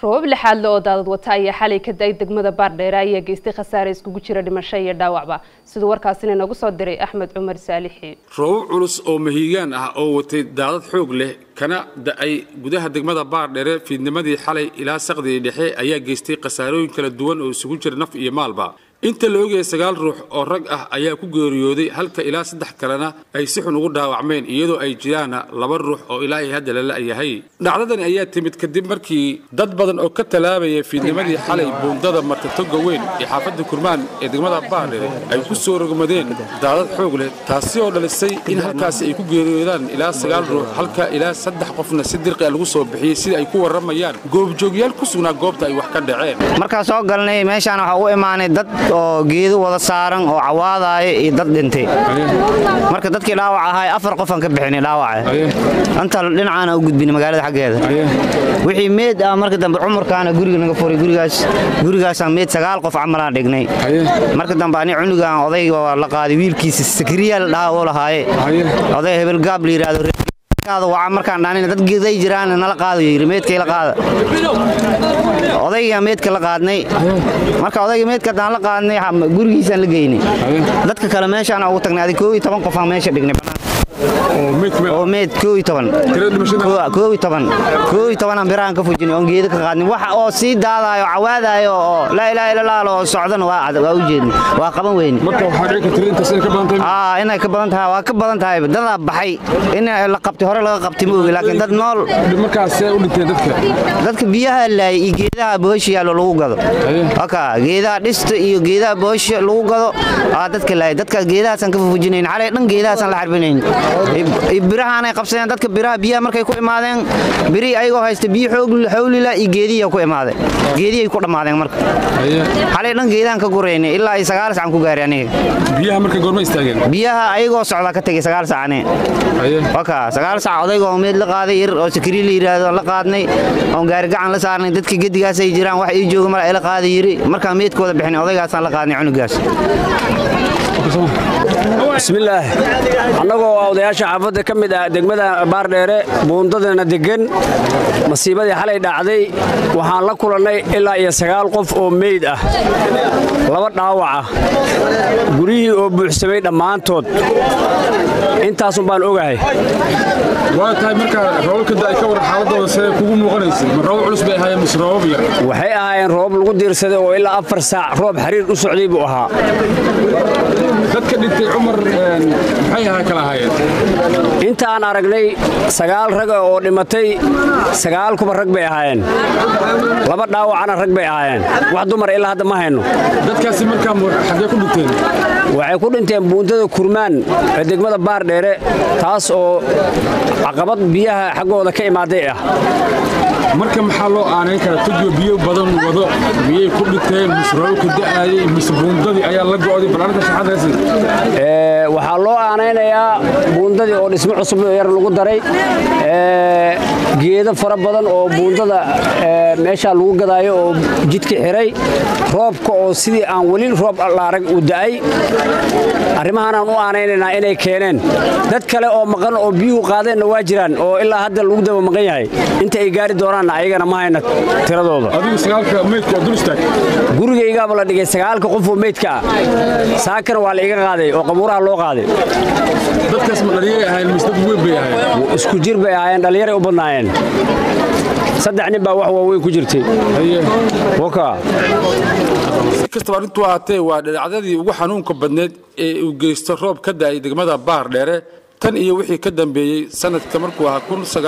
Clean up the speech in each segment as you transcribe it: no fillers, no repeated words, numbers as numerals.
roob lixaad loo daadad wata ayaa xalay ka day degmada Baardheer ayaa geystay khasaare iskugu jira dhimasho iyo dhaawacba sidoo warkaasina nagu soo diray Axmed Cumar Saalixi roob culus oo mahiigaan ah oo watay daadad xoog leh kana da'ay gudaha degmada Baardheer fiidnimadii xalay ilaa saqdii dhexe ayaa geystay khasaarooyin kala duwan oo isugu jira naf iyo maalba inta la ogay 9 ruux oo rag ah ayaa ku geeriyooday halka ilaa 3 kalena ay si xun ugu dhaawacmeen iyadoo ay jiraan 2 ruux oo ilaahay hadda la yahay dhacdadan ayaa timid kadib markii dad badan oo ka talaabaya fiidnimadii xalay buundada martatoga weyn ee xaafadda Kurmaan ee degmada Baardheer ay ku soo rogmadeen daadad xoog leh taasi oo dhalisay in halkaas ay ku geeriyoodaan ilaa 9 ruux halka ilaa 3 qofna si dirqi lagu soo bixiyay sida ay ku waramayaan goobjoogyaal ku sugnaa goobta ay wax ka dhaceen marka soo galnay meeshaan waxa uu imaanay dad oo geedo wada saaran oo cawaadaay iyo dad dhintay marka dadkii dhaawac ahaa 4 qof aan ka bixinay dhaawac anta dhinacana u gudbin magaalada xageeda wixii meed ah marka dambe Cumarkaana guriga naga furay gurigaas aan meed 9 qof camal aan dhignay marka dambe ani cunugaan odayga la qaaday wiilkiisa Sakriyaal dhaawo lahaaye oday hebel gaab la yiraahdo kaada waa markaan dhaanina dad geeday jiraan nala qaadayo meedkay la qaada odayga meedka la qaadnay marka odayga meedka daan la qaadnay gurigiisa la geynay dadka kale meeshaan ugu tagnay 12 qof aan meesha dhignay oo meed 12 aan biraan ka fujinay oo geedo ka qaadnay waxa oo si daadayo cawaadayo oo la ilaaha illa allah oo socdan waa u jeednay waa qaban weyn marka waxa dhici kartaa inta soo ka badantahay inay ka badantahay waa ka badantahay dad baxay in la qabtay hore laga qabtay ma ogi laakiin dad nool markaas ay u dhinteen dadka biyaha laay iyo geedaha booshiya lagu gado haka geedaha dhista iyo geedaha booshiya lagu gado dadka laay dadka geedaha san ka fujinayn xalay dhan geedaha san la xarbinayn birahan ay qabsadeen dadka biraha biyaha markay ku imaadeen biri ayagoo haysta biyo xoog xawlila iyo geediya ku imaadeen geediya ku dhamaadeen marka xalay dhan geedahan ka gureynay ilaa ay 9 saac ku gaareen aniga biyaha markay goorma istaageen biyaha ayagoo socda ka tagay 9 saacane waka 9 saac odayga meed la qaaday yar oo Sakriyaal la yiraahdo la qaadnay oo gaari gacan la saarnay dadka gedigaas ay jiraan wax ay jooga mar ay la qaaday yiri marka meedkooda bixin odaygaas la qaadnay cunugaas bismillaah annagoo odayaasha xaafadda ka mid ah degmada Baardheer buundadana degan masiibadii xalay dhacday waxaan la kulannay ilaa iyo 9 qof oo meed ah 2 dhaawac ah guriyii oo buuxsamay dhammaantood intaas baan ogahay waa tahay marka roobka ay ka war xaaladooda see kugu muuqanaysay ma roob culus bay ahaayeen mise roob yar waxay ahaayeen roob lagu diirsaday oo ilaa 4 saac roob xiriir u socday buu ahaa dadka dhintay Cumar maxay ahaa kala ahaayeen inta aan aragnay 9 rag oo dhimatay 9 kuba rag bay ahaayeen 2 dhaawacana rag bay ahaayeen wax dumar ilaa hadda ma hayno dadkaasi markaa xagee ku dhinteen waxay ku dhinteen buundada Kurmaan ee degmada Baardheer taas oo caqabad biyaha xagooda ka imaaday ah marka maxaa loo aanay kara tujiyo biyo badan wado biyay ku dhinteen misroolka da'ayay misbuundadii ayaa la go'day balaarta shaqadaasi waxaa loo aanaynayaa buundadii oo dhismo cusub yar lagu daray geedo fara badan oo buundada meesha lagu gadaayo oo jidka xiray roobka oo sidii aan wali roob la arag u da'ay arrimahan aan u aanaynaynaa inay keeneen dad kale oo maqan oo biyo qaadeen waa jiraan oo ilaa hadda lagu daba maqan yahay inta ay gaari doonaan ayagana ma hayna tiradooda adigu 9 meedka dul istaag gurigayga la dhigay 9 qof oo meedka saakana waa la iga qaaday oo qabuuraha loo qaaday dadkaas ma dhaliyay ahayn misdad weyn bay ahayn isku jir bay ahayn dhalinyaro u badnaayeen 3 nin baa wax weyn ku jirtay waka kastaba intuu aatay waa dhacdadii ugu xanuunka badneed ee uu geysto roob ka da'ay degmada Baardheer tan iyo wixii ka dambeeyay sanadka markuu ahaa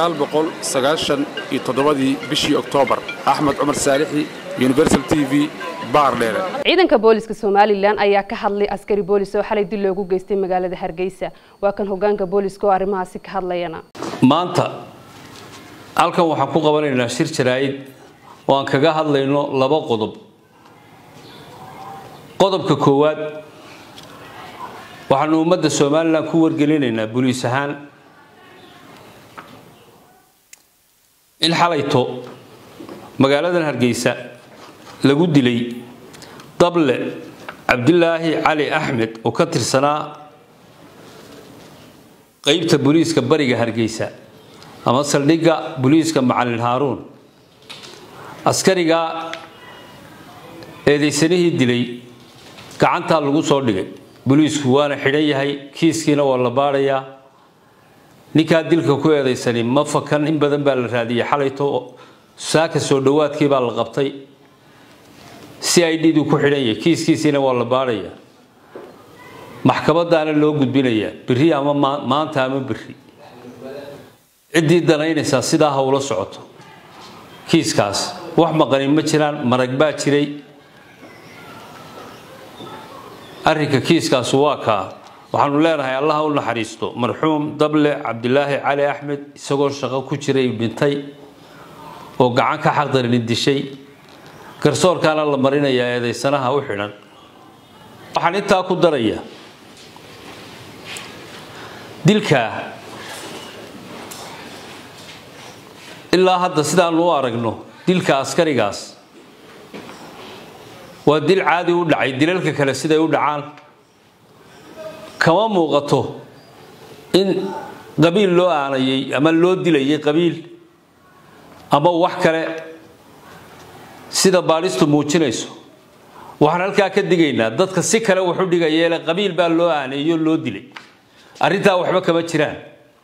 1997 bishii Oktoobar Axmed Cumar Saalixi Universal TV Baardheer ciidanka booliska Soomaaliland ayaa ka hadlay askari boolis oo xalay dil loogu geystay magaalada Hargeysa waa kan hoggaanka booliska oo arrimahaasi ka hadlayana maanta halkan waxaan ku qabanaynaa shir jaraa'id oo aan kaga hadlayno 2 qodob qodobka koowaad waxaan ummadda Soomaaliland ku wargelinaynaa booliis ahaan in xalayto magaalada Hargeysa lagu dilay dable Cabdillaahi Cali Axmed oo ka tirsanaa qaybta booliiska bariga Hargeysa ama saldhigga booliiska Macallin Haaruun askariga eedeysanihii dilay gacanta lagu soo dhigay booliisku waana xidhan yahay kiiskiina waa la baarayaa ninka dilka ku eedeysani ma fakan in badan baa la raadiyay xalayto saaka soo dhawaadkii baa la qabtay CID-du ku xidhan yahay kiiskiisina waa la baarayaa maxkamadaana loo gudbinayaa biri ama maanta ama biri cidii danaynaysa sida hawlo socoto kiiskaas wax maqanin ma jiraan marag baa jiray arrinka kiiskaas waa ka waxaanu leenahay Allah u naxariisto marxuum Dable Cabdilaahi Cali Axmed isagoo shaqo ku jiray dhintay oo gacan ka xaq darin dishay garsoorkaana la marinayaa eedeysanaha u xidhan waxaan intaa ku darayaa dilka ilaa hadda sidaan loo aragno dilka askarigaas waa dil caadi u dhacay dilalka kale siday u dhacaan kama muuqato in qabiil loo aanayay ama loo dilayay qabiil ama wax kale sida baaristu muujinayso waxaan halkaa ka digaynaa dadka si kale wax u dhigayeen qabiil baa loo aaneeyo loo dilay arintaa waxba kama jiraan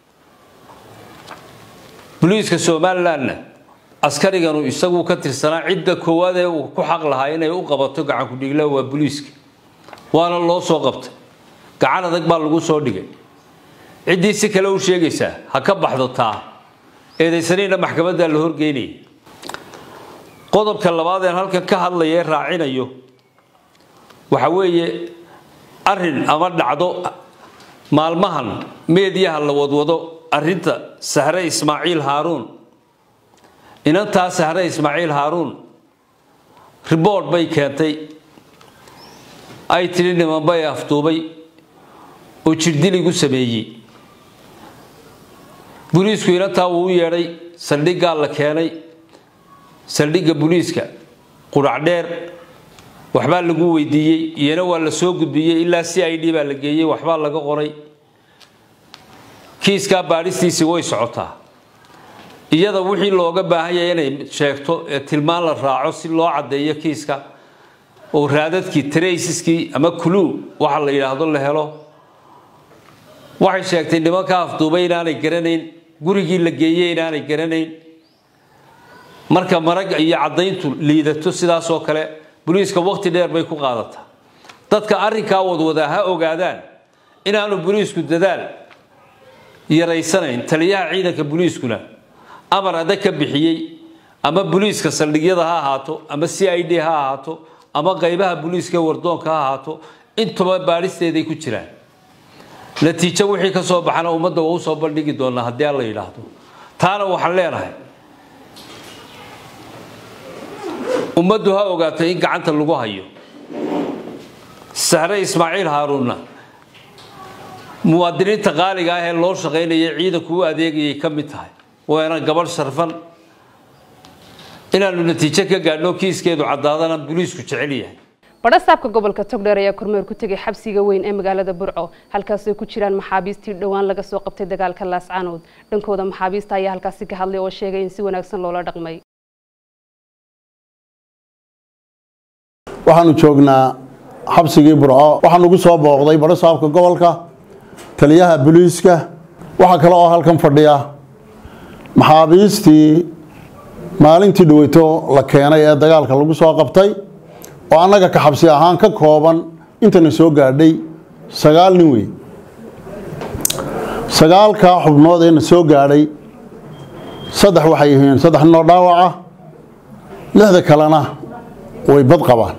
booliiska Soomaaliland askariganu isagu ka tirsanaa cidda koowaad ee uu ku xaq lahaa inay u qabato gacan ku dhigla waa booliiska waana loo soo qabtay gacan adag baa lagu soo dhigay ciddii si kale u sheegaysa ha ka baxdo taa eedeysaniina maxkamadda la horgeynay qodobka labaad ee halka ka hadlaya raacinayo waxa weeye arrin ama dhacdo maalmahan meediyaha la wadwado arrinta Sahre Ismaaciil Haaruun inantaa Sahre Ismaaciil Haaruun report bay keentay ay tiri niman bay afduubay oo jirdiligu sameeyay booliisku inantaa uu yeeray saldhigga la keenay saldhigga booliiska qurac dheer waxba lagu weydiiyay iyana waa la soo gudbiyay ilaa CID baa la geeyay waxba laga qoray kiiska baaristiisi way socotaa iyada wixii looga baahan yahay inay sheegto tilmaan la raaco si loo cadeeyo kiiska oo raadadkii traceski ama clue waxa la yiraahdo la helo waxay sheegtay nimanka afduubay inaanay garanayn gurigii la geeyay inaanay garanayn marka marag iyo cadeyntu liidato sidaas oo kale booliiska waqti dheer bay ku qaadataa dadka arrinka wadwada ha ogaadaan inaanu booliisku dadaal yaraysanayn taliyaha ciidanka booliiskuna amar adag ka bixiyay ama booliiska saldhigyada ha ahaato ama CID ha ahaato ama qaybaha booliiska wardoonka ha ahaato intuba baaristeeday ku jiraan natiijo wixii ka soo baxana ummadda uu soo bandhigi doona haddii la yiraahdo taana waxaan leenahay ummaddu ha ogaato in gacanta lagu hayo Sahre Ismaaciil Haaruun muwaadiniinta qaaliga ah ee loo shaqeynayay ciidanku u adeegayay ka mid tahay waana gabadh sharfan inaanu natiijo ka gaadhno kiiskeedu cadaadana booliisku jecel yahay badhasaabka gobolka Togdheer ayaa kormeer ku tagay xabsiga weyn ee magaalada Burco halkaas ay ku jiraan maxaabiistii dhawaan laga soo qabtay dagaalka Laascaanood dhankooda maxaabiista ayaa halkaas ka hadlay oo sheegay in si wanaagsan loola dhaqmay waxaanu joognaa xabsigii Burco waxaan ugu soo booqday badhasaabka gobolka taliyaha booliiska waxa kale oo halkan fadhiya maxaabiistii maalintii dhaweyto la keenay ee dagaalka lagu soo qabtay oo annaga ka xabsi ahaan ka kooban intana soo gaadhay 9 nin weey 9 ka xubnood ee soo gaadhay 3 waxay yihiin 3 noo dhaawaca 6 kalena way bad qabaan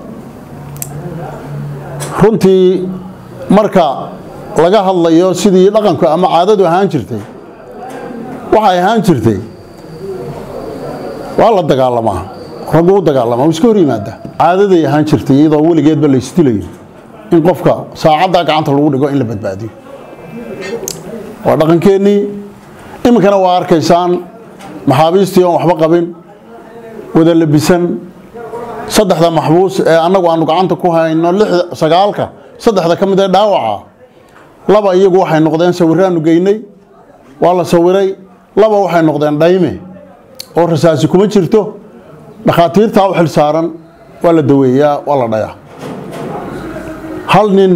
runtii marka laga hadlayo sidii dhaqanku ama caadadu ahaan jirtay waxay ahaan jirtay waa la dagaalamaa raggu dagaalamaa isku hor yimaada caadaday ahaan jirtay iyadoo weligeedba la istilayo in qofka saacada gacanta lagu dhigo in la badbaadiyo waa dhaqankeennii iminkana waa arkaysaan maxaabiistii oo waxba qabin wada labisan 3 maxbuus ee anagu aanu gacanta ku hayno 9ka 3 ka mid ah dhaawaca laba iyagu waxay noqdeen sawiraanu geynay waa la sawiray laba waxay noqdeen dhayme oo rasaasi kuma jirto dhakhaatiirtaa u xil saaran waa la daweeyaa waa la dhayaa hal nin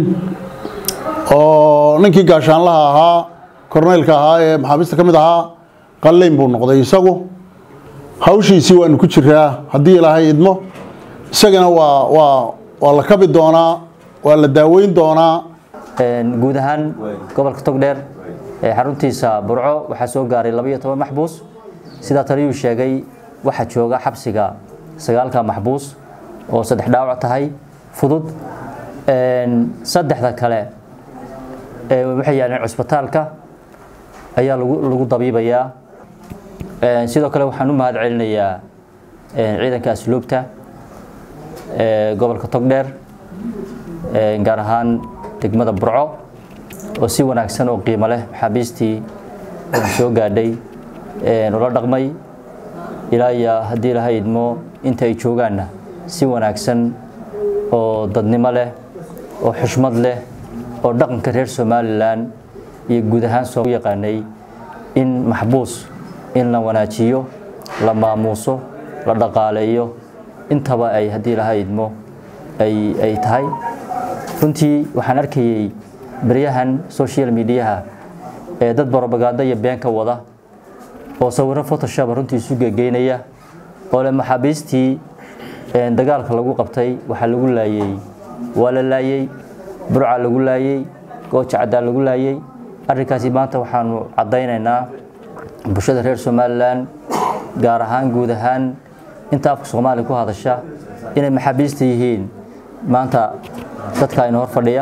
oo ninkii gaashaanlaha ahaa korneylka ahaa ee maxaabiista ka mid ahaa qalleyn buu noqday isagu hawshiisii waanu ku jiraa haddii ilaahay idmo isagana waa la kabi doonaa waa la daaweyn doonaa guud ahaan gobolka Togdheer ee xaruntiisa Burco waxaa soo gaaray 12 maxbuus sida taliyuu sheegay waxa jooga xabsiga 9 maxbuus oo 3 dhaawac tahay fudud saddexda kale waxay yaaleen cusbitaalka ayaa lagu dabiibayaa sidoo kale waxaan u mahad celinayaa ciidanka asluubta gobolka Togdheer gaar ahaan degmada Burco oo si wanaagsan oo qiimo leh maxaabiistii soo gaadhay nolol dhaqmay ilaa haddii la haydmo inta ay joogaanna si wanaagsan oo dadnimo leh oo xushmad leh oo dhaqanka reer Somaliland iyo guud ahaan soo yaqaanay in maxbuus in la wanaajiyo la maamuuso la dhaqaaleeyo intaba ay haddii la haydmo ay tahay runtii waxaan arkayay baryahan social media ee dad propaganda iyo been ka wada oo sawirro photoshop runtii isu geeynaya oo le maxaabiistii dagaalka lagu qabtay waxa lagu laayay waa la laayay Burca lagu laayay Gooja Cadaan lagu laayay arrinkaasi maanta waxaanu cadaynaynaa bulshada reer Somaliland gaar ahaan guud ahaan inta afka Soomaali ku hadasha inay maxaabiista yihiin maanta dadka ay hor fadhiya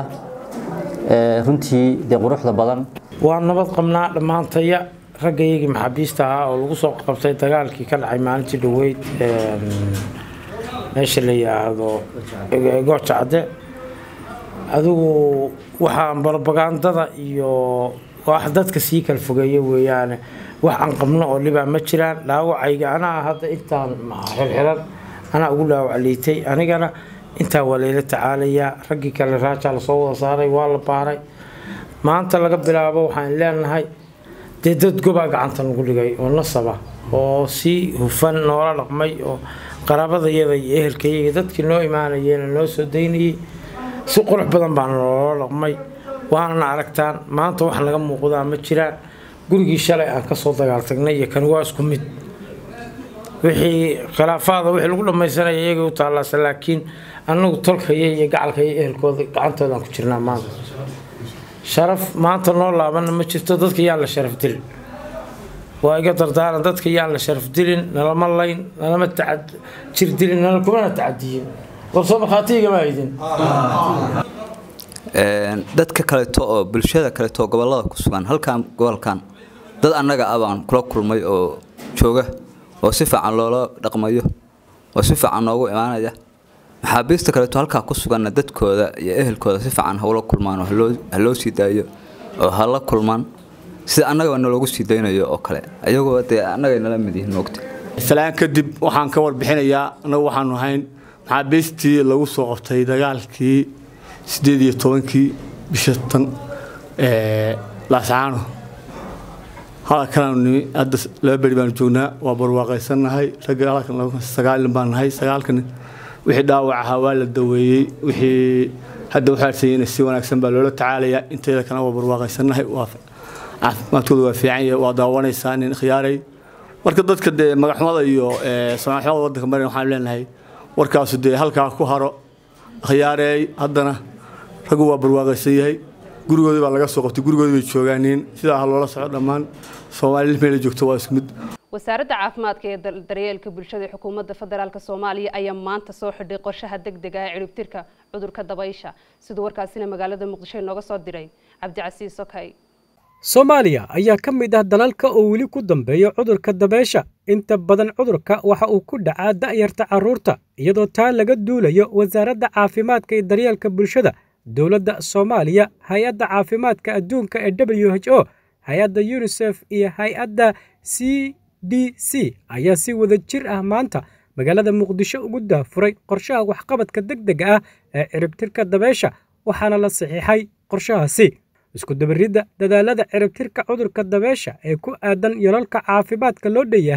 runtii de quruxda badan waa nabad qabnaa dhamaantaya ragayga maxaabiista ah oo lagu soo qabtay dagaalkii ka dhacay maalintii dhaweyd meesha la yiraahdo Gooja Cadaan adigu waxaan propagandada iyo wax dadka sii kala fogeeyay weeyaan wax aan qabno oo libaa ma jiraan dhaawacayga ana hadda intaan xilxiran ana ugu dhaawacleeyay anigana inta waleela tacaalaya ragii kale raaja la soo wada saaray waa la baaray maanta laga bilaabo waxaan leenahay dad goba gacanta lagu dhigay oo nasaba oo si hufan noola dhaqmay oo qaraabadayada iyo ehelkayga dadkii noo imaanayeen noo soo daynayay si qurux badan baan loo dhaqmay waana aragtaan maanta wax laga muuqdaa ma jiraan gurigii shalay aan ka soo dagaal tagnay iyo kan waa isku mid wixii khilaafaada wixii lagu dhamaysanay iyaga u taalaas laakiin anagu tolkayay iyo gacalkay ehelkooda gacantoodan ku jirnaa maanta sharaf maanta noo laaban ma jirto dadka yaa la sharaf dilin waa iga dardaaran dadka yaa la sharaf dilin nalama layn nalama jir dilin nala kuma tacadiyin warso marxaatiga ma aydin dadka kale oo bulshada kale oo gobolada ku sugan halkan gobolkan dad annaga abaan kula kulmay oo jooga oo si fiican loola dhaqmayo oo si fiican noogu imaanaya maxaabiista kale oo halka ku sugan dadkooda iyo ehelkooda si fiican hawlo kulmaan oo loo sii daayo oo hala kulmaan sida annaga loogu sii daynayo oo kale ayagoo annaga nala mid yihiin moogta salaan kadib waxaan ka warbixinayaa anagu waxaanu ahayn maxaabiistii lagu soo qabtay dagaalkii 18 bisha tan Laascaano halkan hadda laba bari baan joognaa waa barwaaqaysanahay ragga halkan 9 baan nahay 9kan wixii dhaawac ahaa waa la daweeyay wixii hadda waxa sayeen si wanaagsan baa loola tacaalaya inteeda kana waa barwaaqaysanahay waa caafimaadkooda waa fiican yahay waa daawanaysaa in khiyaaray marka dadka magaxmada iyo Soomaaliya wadanka marin waxaan leenahay warkaas halka ku haro khiyaaray haddana ragu waa barwaaqaysan yahay gurigooda baa laga soo qabtay gurigooda way joogaaneen sida loola socdo dhamaan Soomaaliya meel joogto waa isku mid wasaaradda caafimaadka ee daryeelka bulshada ee xukuumadda federaalka Soomaaliya ayaa maanta soo xidhay qorshaha degdega ah ee ciribtirka cudurka dabaysha sida warkaasina magaalada Muqdisho nooga soo diray Cabdi Casiis Sokay Soomaaliya ayaa ka mid ah dalalka oo weli ku dambeeya cudurka dabaysha inta badan cudurka waxa uu ku dhacaa da'yarta carruurta iyadoo taa laga duulayo wasaaradda caafimaadka ee daryeelka bulshada dawladda Soomaaliya hay'adda caafimaadka adduunka ee WHO hay'adda UNICEF iyo hay'adda CDC ayaa si wada jir ah maanta magaalada Muqdisho ugu daafuray qorshaha waxqabadka degdega ah ee ciribtirka dabaysha waxaana la saxiixay qorshahaasi isku dabaridda dadaalada ciribtirka cudurka dabaysha ee ku aadan yolalka caafimaadka loo dheeyahay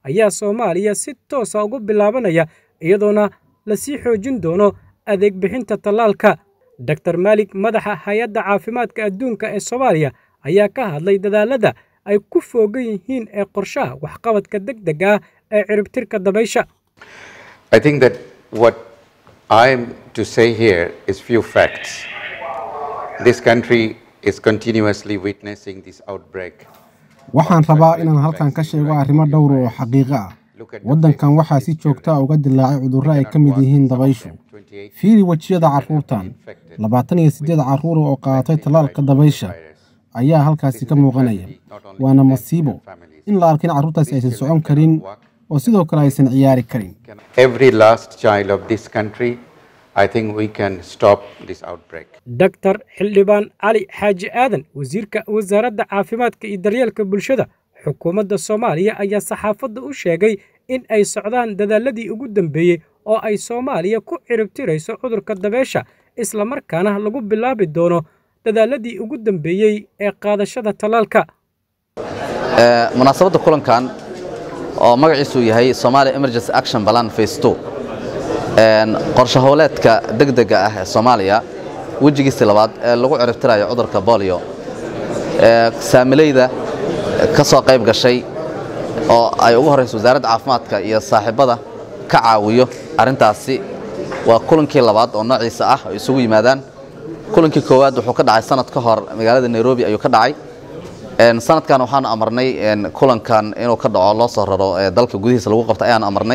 ayaa Soomaaliya si toos ah ugu bilaabanaya iyadoona la sii xoojin doono adeeg bixinta tallaalka. Dr. Malik madaxa hay'adda caafimaadka adduunka ee Soomaaliya ayaa ka hadlay dadaalada ay ku foogan yihiin ee qorshaha waxqabadka degdega ah ee ciribtirka dabaysha. I think that what I'm to say here is few facts. This country is continuously witnessing this outbreak. Waxaan rabaa inaan halkan ka sheego arrimo dhowr oo xaqiiqo ah. Waddankan waxaa si joogto ah uga dillaacay cudurro ay ka mid yihiin dabayshu. Fiiri wajiyada carruurtan, 28 carruur oo qaadatay tallaalka dabaysha ayaa halkaasi ka muuqanaya. Waana masiibo in la arkin carruurtaasi aysan socon karin oo sidoo kale aysan ciyaari karin. Every last child of this country, I think we can stop this outbreak. Dr. Xildhibaan Cali Xaaji Aadan, wasiirka wasaaradda caafimaadka iyo daryeelka bulshada xukuumadda Soomaaliya ayaa saxaafadda u sheegay in ay socdaan dadaaladii ugu dambeeyay oo ay Soomaaliya ku ciribtirayso cudurka dabaysha isla markaana lagu bilaabi doono dadaaladii ugu dambeeyay ee qaadashada tallaalka. Munaasabadda kulankan oo magaciisu yahay Somali Emergency Action Plan Phase 2 qorshe hawleedka degdega ah ee Soomaaliya wajigiisa labaad ee lagu ciribtirayo cudurka polio saamilayda ka soo qayb gashay oo ay ugu horeyso wasaaradda caafimaadka iyo saaxiibada ka caawiyo arintaasi waa kulankii labaad oo noociisa ah oo isugu yimaadaan. kulankii koowaad wuxuu ka dhacay sanad ka hor magaalada Nairobi ayuu ka dhacay. sanadkan waxaan amarnay kulankan inuu ka dhaco loo soo raro dalka gudihiisa lagu qabto ayaan amarnay.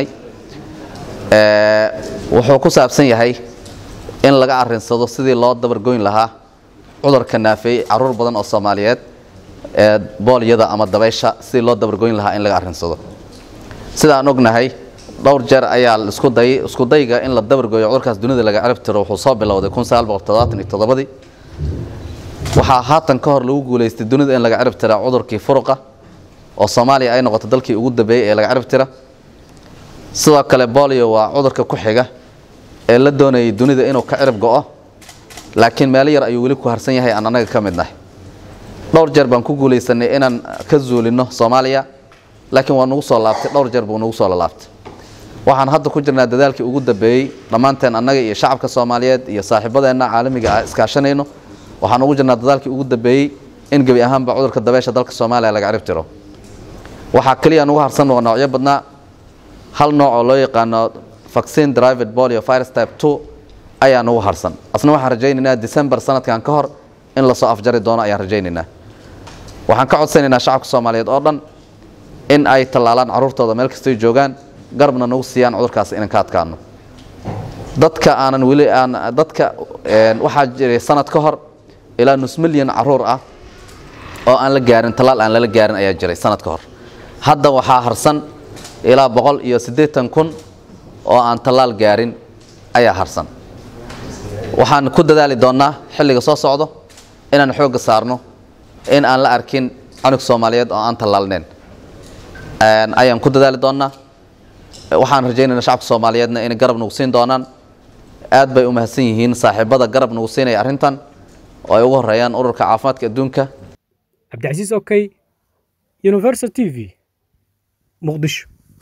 wuxuu ku saabsan yahay in laga arinsado sidii loo dabargoyn lahaa cudurka naafeeyay carruur badan oo Soomaaliyeed ee booliyada ama dabaysha sidii loo dabargoyn lahaa in laga arinsado. sida aan ognahay dhowr jeer ayaa isku dayga in la dabargooyo cudurkaas dunida laga ciribtiro wuxuu soo bilowday 1977 waxaa haatan ka hor lagu guuleystay dunida in laga ciribtiro cudurkii furuqa oo Soomaaliya ay noqoto dalkii ugu dambeeyay ee laga ciribtiro. sidoo kale polio waa cudurka ku xiga ee la doonayay dunida inuu ka cirib go'o laakiin meel yar ayuu weli ku harsan yahay aan anaga ka midnahay. dhowr jeer baan ku guuleysanay inaan ka zuulino Soomaaliya laakiin waa nagu soo laabtay dhowr jeer buu nagu soo laabtay. waxaan hadda ku jirnaa dadaalkii ugu dambeeyay dhamaanteen anaga iyo shacabka Soomaaliyeed iyo saaxiibadeena caalamiga ah iskaashanayno waxaan ugu jirnaa dadaalkii ugu dambeeyay in gabi ahaanba cudurka dabaysha dalka Soomaaliya laga ciribtiro. waxa kaliya nagu harsan waa noocyo badnaa hal nooc oo loo yaqaano vaccine derived polio virus type 2 ayaa nagu harsan. asna waxaan rajaynaynaa December sanadkan ka hor in la soo afjari doono ayaan rajaynaynaa. waxaan ka codsanaynaa shacabka Soomaaliyeed oo dhan in ay tallaalaan carruurtooda meel kasta ay joogaan garabna nagu siiyaan cudurkaas inaan ka adkaano. dadka aanan weli aan dadka waxaa jiray sanad ka hor ilaa nus milyan carruur ah oo aan la gaarin tallaal aan la gaarin ayaa jiray sanad ka hor. hadda waxaa harsan ilaa 180,000 oo aan tallaal gaarin ayaa harsan. waxaan ku dadaali doonaa xilliga soo socdo inaan xoog saarno in aan la arkin cunug Soomaaliyeed oo aan tallaalneen ayaan ku dadaali doonaa. waxaan rajaynaynaa shacabka Soomaaliyeedna in garab nagu siin doonaan. aad bay u mahadsan yihiin saaxiibada garab nagu siinaya arrintan oo ay ugu horeeyaan ururka caafimaadka adduunka. Cabdicasiis Okay, Universal TV, Muqdisho.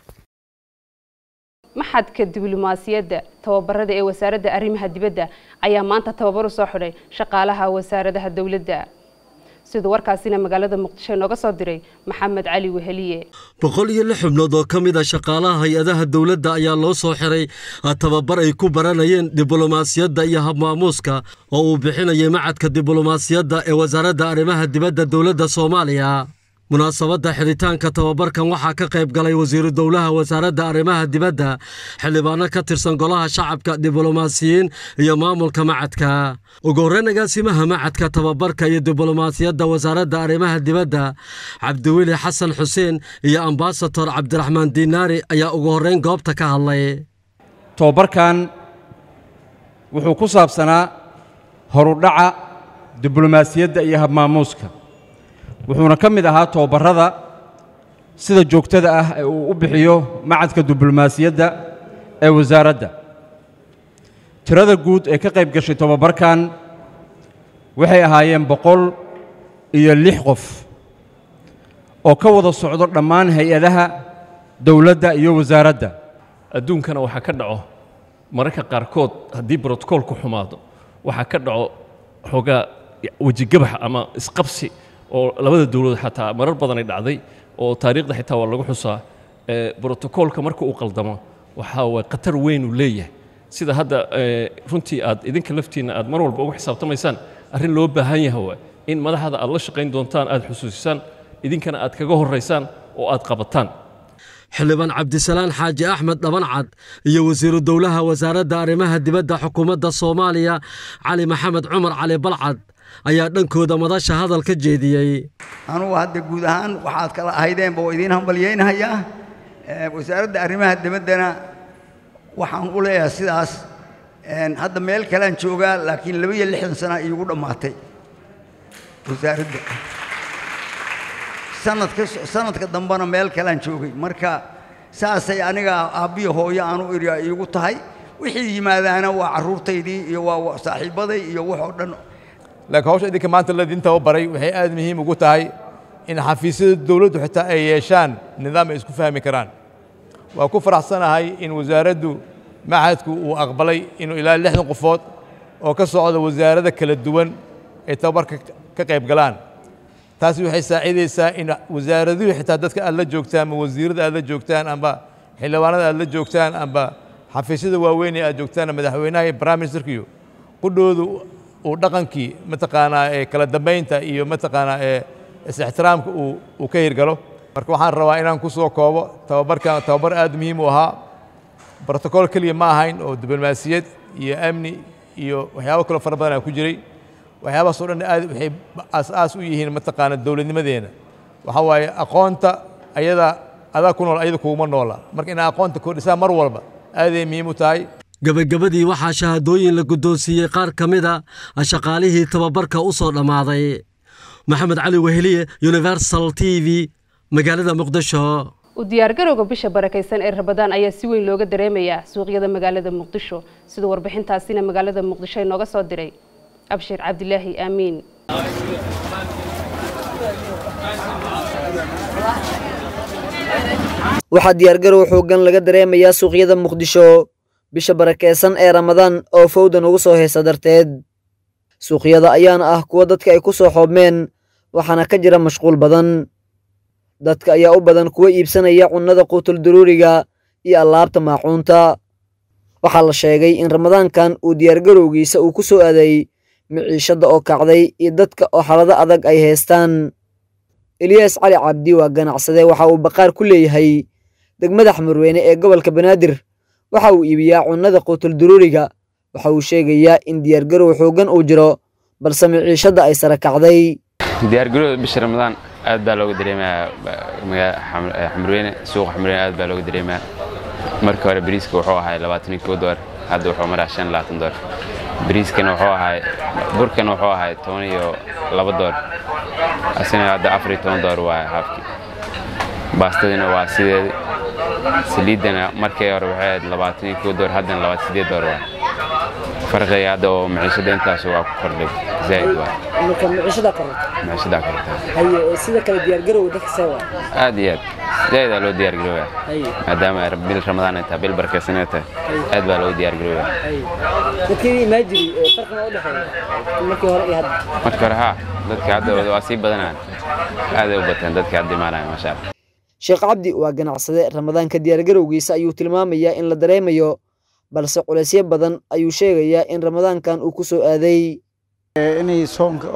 maxadka diblomaasiyadda tababarada ee wasaaradda arrimaha dibadda ayaa maanta tababar u soo xidhay shaqaalaha wasaaradaha dowladda. sidoo warkaasina magaalada Muqdisho nooga soo diray Maxamed Cali Weheliye. 106 xubnood oo ka mid ah shaqaalaha hay'adaha dawladda ayaa loo soo xiray tababar ay ku baranayeen diblomaasiyadda iyo habmaamuuska oo uu bixinayay macadka diblomaasiyadda ee wasaaradda arrimaha dibadda dawladda Soomaaliya. munaasabadda xiritaanka tababarkan waxaa ka qayb galay wasiiru dowlaha wasaaradda arrimaha dibadda, xildhibaano ka tirsan golaha shacabka, diblomaasiyiin iyo maamulka macadka. ugu horreyn agaasimaha macadka tababarka iyo diblomaasiyadda wasaaradda arrimaha dibadda Cabdiweli Xasan Xuseen iyo ambassador Cabdiraxmaan Diinaari ayaa ugu horreyn goobta ka hadlay. tababarkan wuxuu ku saabsanaa horudhaca diblomaasiyadda iyo habmaamuuska, wuxuuna ka mid ahaa tababarada sida joogtada ah ee uu u bixiyo macadka diblomaasiyadda ee wasaaradda. tirada guud ee ka qayb gashay tababarkan waxay ahaayeen 106 qof oo ka wada socdo dhammaan hay-adaha dowladda iyo wasaaradda adduunkana waxa ka dhaco mararka qaarkood haddii brotokoolku xumaado waxa ka dhaco xogaa wejigabax ama isqabsi oo labada dowladood xataa marar badan ay dhacday oo taariikhda xitaa waa lagu xusaa brotokoolka marka uu qaldamo waxa waa khatar weyn uu leeyahay sida hadda runtii aad idinka laftiina aad mar walba ugu xisaabtamaysaan arrin loo baahan yahay waa in madaxda aad la shaqayn doontaan aad xusuusisaan idinkana aad kaga horeysaan oo aad qabataan xildhibaan cabdisalaan xaaji axmed dhabancad iyo wasiiru dowlaha wasaaradda arrimaha dibadda xukuumadda Soomaaliya cali maxamed cumar cali balcad ayaa dhankooda madasha hadal ka jeediyay anugu hadda guud ahaan waxaad kala ahaydeen baa idin hambalyeynaya wasaaradda arrimaha dibaddana waxaan u leeyahay sidaas hadda meel kale aan joogaa laakiin 62 sano iigu dhamaatay wasaaradda sanadka dambana meel kale aan joogay marka saasay aniga aabiyo hooyo aan u iriya iigu tahay wixii yimaadaana waa caruurtaydii iyo waa saaxiibaday iyo wax oo dhan laakiin hawsha idinka maanta la idinta baray waxay aad muhiim ugu tahay in xafiisyada dawladdu xitaa ay yeeshaan nidaam ay isku fahmi karaan waa ku faraxsanahay in wasaaraddu macadku uu aqbalay inuu ilaa 60 qofood oo ka socda wasaarada kala duwan ay tababarka ka qayb galaan taasi waxay saacidaysaa in wasaaraduhu xitaa dadka aad la joogtaan ama wasiirada aad la joogtaan amba xildhibaanada aad la joogtaan amba xafiisyada waaweyn ee aad joogtaan madaxweynaha iyo prime ministerkiyo qudhoodu uu dhaqankii mataqaanaa ee kala dambeynta iyo mataqaanaa ee is-ixtiraamka uu ka hirgalo marka waxaan rabaa inaan ku soo koobo tababarkan tababar aad muhiim u ahaa brotokool kaliya ma ahayn oo diblomaasiyad iyo amni iyo waxyaabo kale fara badan ku jiray waxyaabahaas oo dhan aad waxay aas u yihiin mataqaanaa dowladnimadeena waxa waaye aqoonta adaa ku nool ayada kuuma noola marka inaa aqoonta kordhisaa mar walba aaday muhiim u tahay gabagabadii waxaa shahaadooyin la guddoonsiiyey qaar ka mid a shaqaalihii tababarka u soo dhammaaday maxamed cali weheliye universal t v magaalada muqdisho u diyaargarowga bisha barakaysan ee Ramadaan ayaa si weyn looga dareemayaa suuqyada magaalada Muqdisho sida warbixintaasina magaalada Muqdisho ay nooga soo diray abshir cabdilaahi amiin waxaa diyaargarow xoogan laga dareemayaa suuqyada Muqdisho bisha barakaysan ee Ramadaan oo fowdan ugu soo heesa darteed suuqyada ayaana ah kuwa dadka ay ku soo xoobmeen waxaana ka jira mashquul badan dadka ayaa u badan kuwa iibsanaya cunnada quutul daruuriga iyo alaabta maacuunta waxaa la sheegay in Ramadaankan uu diyaargarowgiisa uu ku soo aaday miciishada oo kacday iyo dadka oo xaalado adag ay haystaan Ilyas Cali Cabdi waa ganacsade waxa uu baqaar ku leeyahay degmada Xamarweyne ee gobolka Banaadir waxa uu iibiyaa cunnada quutul daruuriga waxa uu sheegayaa in diyaargarow xoogan uu jiro balse miciishada ay sare kacday diyaargarowga bisha Ramadaan aad baa looga dareemayaa Xamarweyne suuqa Xamarweyne aad baa looga dareemayaa marka hore bariiska wuxuu ahaa $22 hadda wuxuu maraa $5 bariiskana wuxuu ahaa burkana wuxuu ahaa $12 asina hadda $14 waa haafki baastadina waa sideed saliidana markii hore waxay ahayd $22 haddana $28 waa farqiga hadda oo maciishada intaas waa ku kordhay zaid waa marka maciishada korortay haye sida kale diyaargarowga dadka sawa aad iyo aad zaid loo diyaargarowaa maadaama bil Ramadaan inta bil barakaysan tahay aad baa loo diyaargarowaa dadkii ma jiri farqiga u dhaxeeya markii hore iyo hadda markii hore dadka hadda waa sii badanaan aad ay u bataan dadka hadda imaanaya ma sha Allah Sheekh Cabdi waa ganacsade Ramadaanka diyaargarowgiisa ayuu tilmaamayaa in la dareemayo balse culeysyo badan ayuu sheegayaa in Ramadaankan uu ku soo aaday inay soonka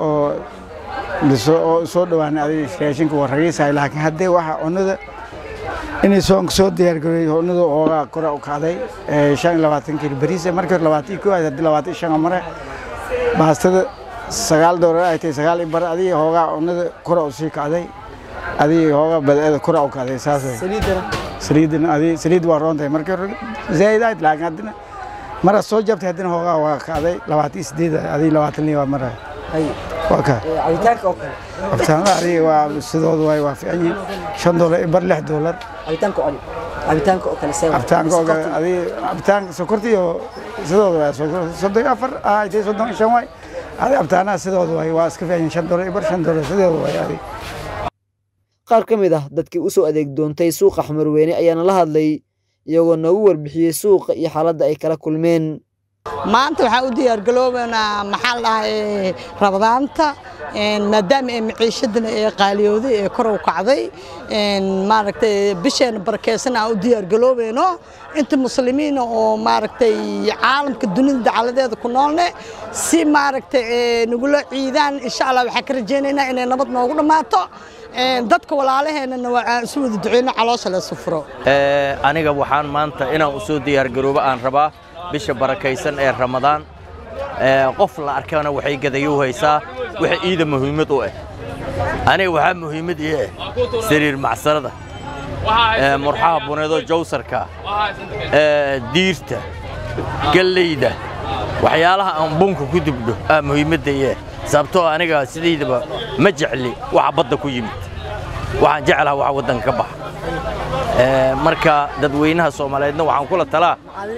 oo soo dhawaanay raashinka waa ragiisay laakiin hadee waxa cunnada inay soonka soo diyaargareeyay cunnada oo kor u kacday 25 kilo bariis markii 21 hadii 25 mare baastada $9 ay tahay 9 bar adii hooga cunnada kor u sii kacday adii hooga badada kor u kacday saasay saliidna adii saliid waa roonday markii zaid ay laakiin hadina mara soo jabtay hadina hooga waa kacday 28 adii 20 waa mara waka cabitaanka oo kale cabitaanka adii waa sidoodu way waa fiican $5 bar $6 cabitaanka oo kale seewa cabitaanka oo kale adii cabitaanka sokorta iyo sidoodu waa sokor 34 ay tahay 35 way adii cabitaanka sidoodu way waa iska fiican $5 bar $5 sidoodu way adii qaar ka mid ah dadkii u soo adeeg doontay suuqa Xamarweyne ayaana la hadlay iyagoo noogu warbixiyay suuqa iyo xaaladda ay kala kulmeen maanta waxaan u diyaar galoobaynaa maxaa la dhahay rabadaanta maadaama ay maciishadana ay qaaliyooday ee kor u kacday maaragtay bisheena barakeysan aan u diyaar galoobayno inta muslimiin oo maaragtay caalamka dunida dacaladeeda ku noolne si maaragtay nagula ciidaan insha Allah waxaan ka rajaynaynaa inay nabad noogu dhamaato dadka walaalaheenna waa isu wada duceyno caloosha la sufro aniga waxaan maanta inaan u soo diyaar garoobo aan rabaa bisha barakaysan ee Ramadaan qof la arkana waxay gadayo haysaa waxa ciida muhiimad u ah aniga waxa muhiimad ah sariir macsarada murxaha buneedo jawsarka diirta galeyda waxyaalaha aan bunka ku dibdho muhiimadda ah sababtoo aniga sideedaba ma jecli waxa badda ku yimid waxaan jeclahay waxa wadanka ka baxa marka dadweynaha Soomaaliyeedna waxaan kula talaa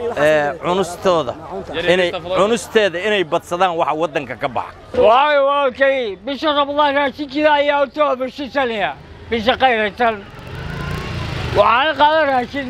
cunusteeda inay badsadaan waxa wadanka ka baxa walkay bisha Ramadaan raashinkii ayaa u soo bishisanaya bisha qayratan waxaan qaadan raashin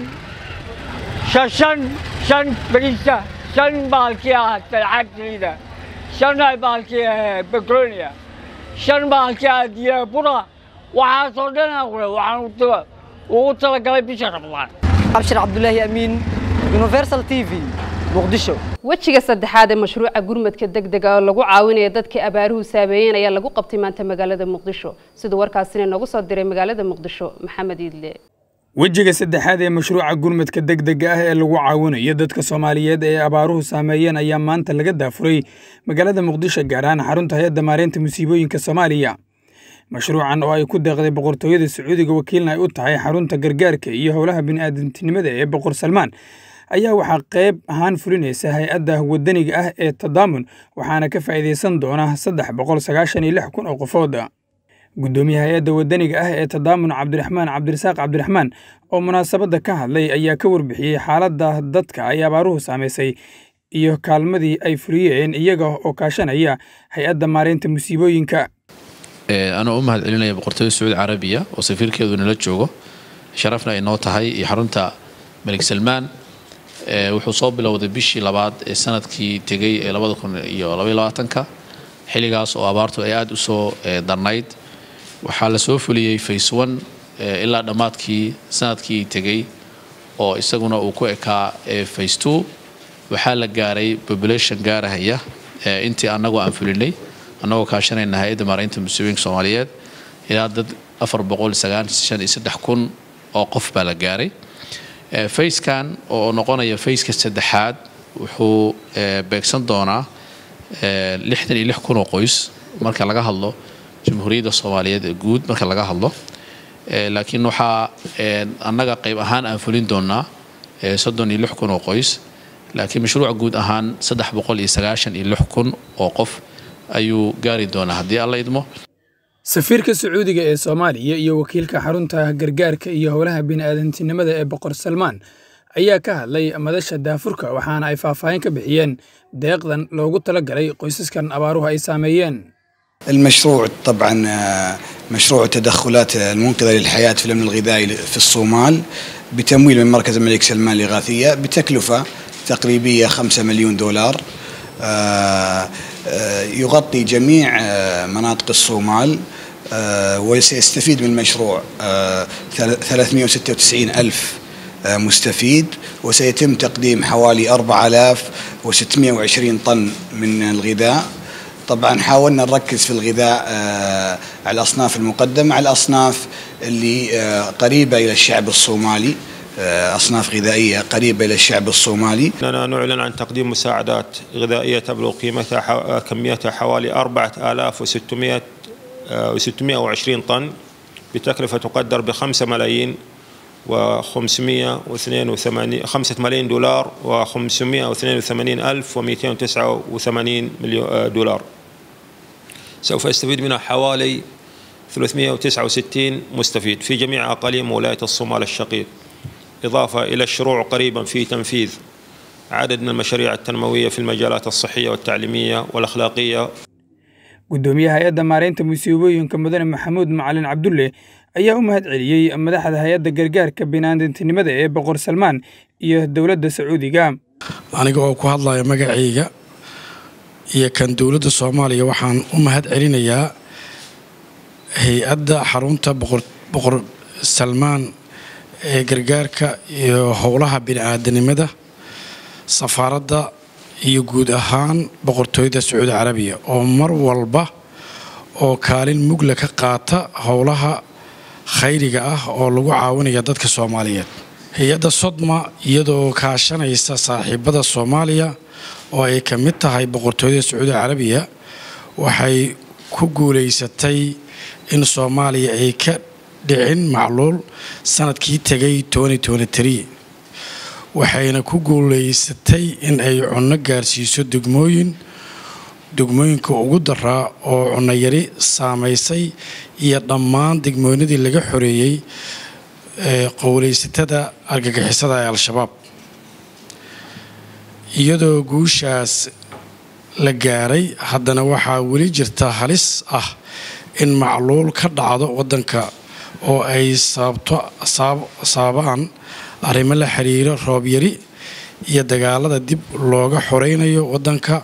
shan bariisa shan baalkii ah talcagtida shan baalkii bakronia shan baalkii diya bura waxaa soo dhanaa waxaan وطلقوا بشهر رمضان. أبشر عبد الله أمين يونيفرسال تي في مقدشو. wejiga saddexaad ee mashruuca gurmadka degdega oo lagu caawinayo dadka abaaruhu saameeyeen ayaa lagu qabtay maanta magaalada Muqdisho sida warkaasina nagu soo diray magaalada Muqdisho Maxamed Idle wejiga saddexaad ee mashruuca gurmadka degdega ah ee lagu caawinayo dadka Soomaaliyeed ee abaaruhu saameeyeen ayaa maanta laga daafuray magaalada Muqdisho gaar ahaan xarunta hay'adda maareynta musiibooyinka Soomaaliya mashruucan oo ay ku deeqday boqortooyada Sacuudiga wakiilna ay u tahay xarunta gargaarka iyo howlaha bini'aadantinimada ee Boqor Salmaan ayaa waxa qayb ahaan fulinaysa hay'adda wadaniga ah ee Tadaamun waxaana ka faa'iideysan doona 396,000 oo qofood gudoomiyaha hay'adda wadaniga ah ee Tadaamun Cabdirasaaq Cabdiraxmaan oo munaasabada ka hadlay ayaa ka warbixiyay xaaladda dadka ay abaaruhu saameysay iyo kaalmadii ay fuliyeen iyaga oo kaashanaya hay'adda maareynta musiibooyinka أنا أمهد علينا بقرطبة السعودية العربية وسفير كذا نلتجوه شرفنا إنه تهاي حرنتا ملك سلمان وحصاب لو ذبيشي لبعض السنة كي تجي لبعض كون يلا لبعضنكا حلقاس أو عبارته أياد وسو درنايد وحال سوف لي فيسون إلا دمات كي سنة كي تجي أو يسقون أو كوكا فيس 2 وحال جاري population جاره هي أنت أنا جو أنفلني أنا كاشرين هيدا مارينت مسوين Soomaaliyeed ilaa dad 496 kun oo qof baa la gaaray facekan oo noqonaya faceka saddexaad wuxuu beegsan doonaa 66 kun oo qoys marka laga hadlo jamhuuriyadda Soomaaliyeed ee guud marka laga hadlo laakiin waxa annaga qayb ahaan aan fulin doonaa 36 kun oo qoys laakiin mashruuca guud ahaan 396 kun oo qof ayuu gaari doonaa haddii alla idmo safiirka Sacuudiga ee Soomaaliya iyo wakiilka xarunta gargaarka iyo howlaha bini'aadantinimada ee Boqor Salmaan ayaa ka hadlay madasha daafurka waxaana ay faahfaahin ka bixiyeen deeqdan loogu talagalay qoysaskan abaaruhu ay saameeyeen المشروع طبعا مشروع التدخلات المنقذة للحياة في الأمن الغذائي في الصومال بتمويل من مركز الملك سلمان الإغاثية بتكلفة تقريبية $5 مليون يغطي جميع مناطق الصومال وسيستفيد من المشروع 396,000 مستفيد وسيتم تقديم حوالي 4,620 طن من الغذاء طبعا حاولنا نركز في الغذاء على الأصناف المقدمة على الأصناف اللي قريبة إلى الشعب الصومالي أصناف غذائية قريبة إلى الشعب الصومالي. أننا نعلن عن تقديم مساعدات غذائية تبلغ قيمتها كميتها حوالي 4,620 طن بتكلفة تقدر ب$5 ملايين و582 $5 ملايين و582,289 سوف يستفيد منها حوالي 369 مستفيد في جميع أقاليم ولاية الصومال الشقيق إضافة إلى الشروع قريبا في تنفيذ عدد من المشاريع التنموية في المجالات الصحية والتعليمية والأخلاقية gudoomiyaha hay'adda maareynta musiibooyinka mudane Maxamuud Macalin Cabdulle ayaa u mahad celiyey madaxda hay-adda gargaarka bini'aadantinimada ee boqor Salmaan iyo dowladda Sacuudiga. aniga oo ku hadlaya magacayga iyo kan dowladda Soomaaliya waxaan u mahad celinayaa hay-adda xarunta boqor Salmaan ee gargaarka iyo howlaha bini'aadanimada safaaradda iyo guud ahaan boqortooyada Sacuudi Carabiya oo mar walba oo kaalin mugla ka qaata howlaha khayriga ah oo lagu caawinayo dadka Soomaaliyeed. hay-adda Sodma iyadoo kaashanaysa saaxiibada Soomaaliya oo ay ka mid tahay boqortooyada Sacuudi Carabiya waxay ku guuleysatay in Soomaaliya ay ka dhicin macluul sanadkii tagay 2023 waxayna ku guuleysatay in ay cunno gaarsiiso degmooyinka ugu daraa oo cunno yari saameysay iyo dhammaan degmooyinadii laga xoreeyay qowleysatada argagixisada ee Al-Shabaab. iyadoo guushaas la gaaray haddana waxaa weli jirta halis ah in macluul ka dhacdo waddanka oo ay sababaan arrimo la xiriira roob yari iyo dagaalada dib looga xoreynayo waddanka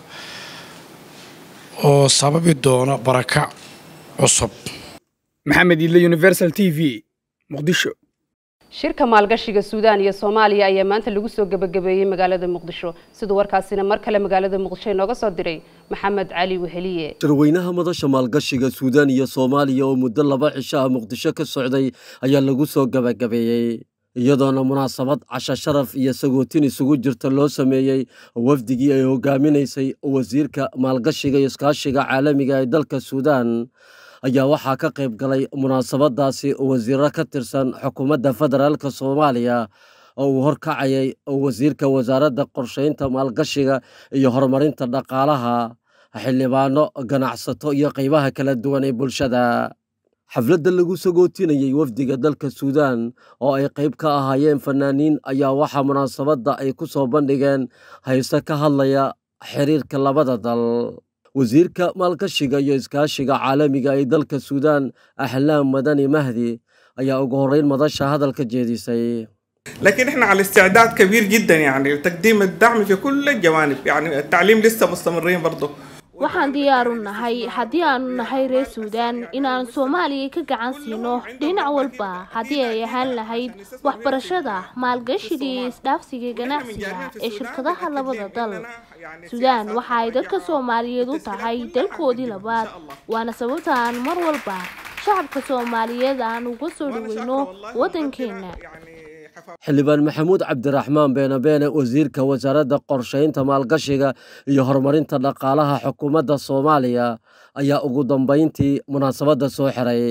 oo sababi doona barakac cusub. maxamed idle, Universal TV, Muqdisho. shirka maalgashiga Suudaan iyo Soomaaliya ayaa maanta lagu soo gabagabeeyay magaalada Muqdisho sidoo warkaasina mar kale magaalada Muqdisho inooga soo diray Maxamed Cali Weheliye. shirweynaha madasha maalgashiga Suudaan iyo Soomaaliya oo muddo 2 cisho ah Muqdisho ka socday ayaa lagu soo gabagabeeyay iyadoona munaasabad casho sharaf iyo sagootin isugu jirta loo sameeyay wafdigii ay hogaaminaysay wasiirka maalgashiga iyo iskaashiga caalamiga ee dalka Suudaan ayaa waxaa ka qayb galay munaasabadaasi wasiirro ka tirsan xukuumadda federaalka Soomaaliya oo uu horkacayay wasiirka wasaaradda qorsheynta maalgashiga iyo horumarinta dhaqaalaha xildhibaano ganacsato iyo qaybaha kala duwan ee bulshada. xafladda lagu sagootinayay wafdiga dalka Suudaan oo ay qayb ka ahaayeen fanaaniin ayaa waxaa munaasabadda ay ku soo bandhigeen hay'ado ka hadlaya xiriirka labada dal. wasiirka maalgashiga iyo iskaashiga caalamiga ee dalka Suudaan Axlaam Madani Mahdi ayaa ugu horeyn madasha hadalka jeedisay. لكن احنا على استعداد كبير جدا يعني لتقديم الدعم في كل الجوانب يعني التعليم لسه مستمرين برضه. waxaan diyaar u nahay haddii aanu nahay reer Suudaan inaan Soomaaliya ka gacan siino dhinac walba haddii ay ahaan lahayd waxbarashada maalgashiga iyo isdhaafsiga ganacsiga ee shirkadaha labada dal. Suudaan waxa ay dadka Soomaaliyeed u tahay dalkoodii labaad waana sababta aan mar walba shacabka Soomaaliyeed aan uga soo dhaweyno wadankeena. xildhibaan Maxamuud Cabdiraxmaan Beene wasiirka wasaaradda qorsheynta maalgashiga iyo horumarinta dhaqaalaha xukuumadda Soomaaliya ayaa ugu dambeyntii munaasabadda soo xiray.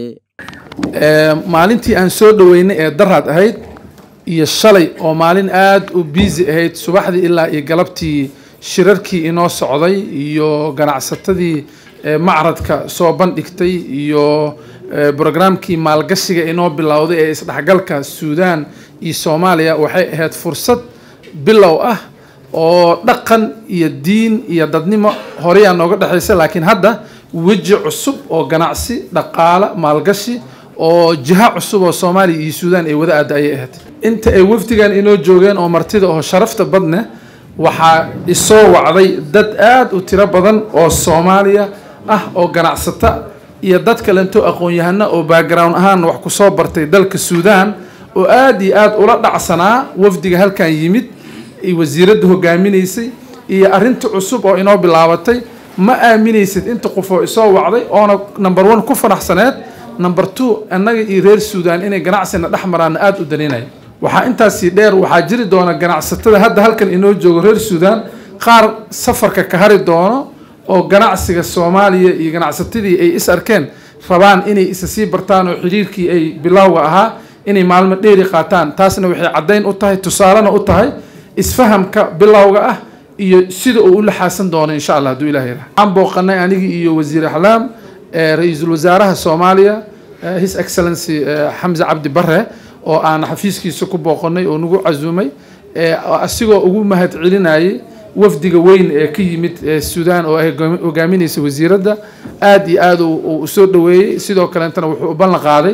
maalintii aan soo dhaweynay ee daraad ahayd iyo shalay oo maalin aad u busy ahayd subaxdii ilaa iyo galabtii shirarkii inoo socday iyo ganacsatadii macradka soo bandhigtay iyo barnaamijkii maalgashiga inoo bilowday ee isdhaxgalka Suudaan iyo Soomaaliya waxay ahayd fursad bilow ah oo dhaqan iyo diin iyo dadnimo hore aan nooga dhaxaysay laakiin hadda waji cusub oo ganacsi dhaqaale maalgashi oo jiha cusub oo Soomaaliya iyo Suudaan ay wada aadayay ahayd. inta ay wafdigan inoo joogeen oo martida oo sharafta badna waxaa isoo wacday dad aad u tiro badan oo Soomaaliya ah oo ganacsata iyo dad kale inta aqoon-yahano oo background ahaan wax ku soo bartay dalka Suudaan oo aad iyo aad ula dhacsanaa wafdiga halkan yimid ay wasiiradda hogaaminaysay iyo arinta cusub oo inoo bilaabatay ma aaminaysid inta qof oo isoo wacday oo number 1 ku faraxsaneed number 2 annaga iyo reer Suudaan inay ganacsina dhaxmaraan aad u daneynay. waxaa intaasi dheer waxaa jiri doona ganacsatada hadda halkan inoo joogo reer Suudaan qaar safarka ka hari doono oo ganacsiga Soomaaliya iyo ganacsatadii ay is arkeen rabaan inay isa sii bartaan oo xiriirkii ay bilowga ahaa inay maalmo dheeri qaataan. taasna waxay cadeyn u tahay tusaalena u tahay isfahamka bilowga ah iyo sida uu la xaasan doono insha Allah haduu Ilaahay raaxo. aan booqanay anigi iyo wasiir Axlaam ra'iisul wasaaraha Soomaaliya His Excellency Hamza Abdi Barre oo aan xafiiskiisa ku booqanay oo nagu casuumay asigoo ugu mahad celinayay wafdiga weyn ee ka yimid Suudaan oo ay hogaaminaysa wasiiradda aad iyo aad u soo dhaweeyay sidoo kale intana wuxuu u ballan qaaday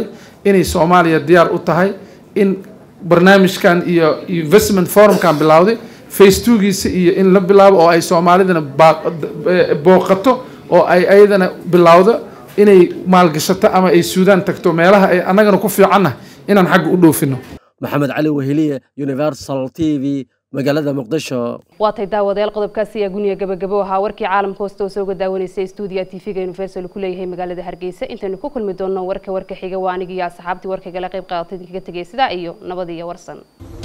inay Soomaaliya diyaar u tahay in barnaamijkan iyo investment forumkan bilowday phase 2giisa iyo in la bilaabo oo ay Soomaalidana booqato oo ay ayadana bilowdo inay maalgashato ama ay Suudaan tagto meelaha ay anagana ku fiicanna inaan xaq u dhoofino. Maxamed Cali Weheliye, Universal TV, magaalada Muqdisho. waatay daawadeel qodobkaasi ayaa guniga gabagabo ahaa warkii caalamka hoosta oo soo gudaawaneysay stuudiga TV-ga Universal ku leeyahay magaalada Hargeysa. intaanu ku kulmi doono warka xiga waa aniga iyo asxaabtii warka kala qayb qaadatay kaga tagay sida iyo nabad iyo warsan.